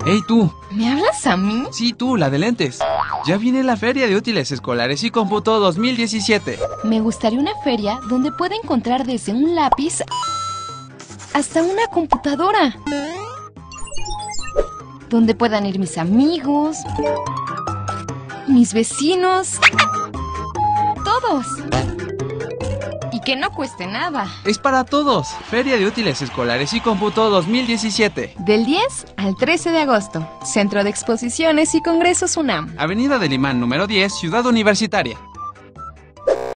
¡Hey tú! ¿Me hablas a mí? Sí, tú, la de lentes. Ya viene la Feria de Útiles Escolares y Cómputo 2017. Me gustaría una feria donde pueda encontrar desde un lápiz hasta una computadora. Donde puedan ir mis amigos, mis vecinos, todos. Y que no cueste nada. Es para todos. Feria de Útiles Escolares y Cómputo 2017. Del 10 al 13 de agosto. Centro de Exposiciones y Congresos UNAM. Avenida del Imán número 10, Ciudad Universitaria.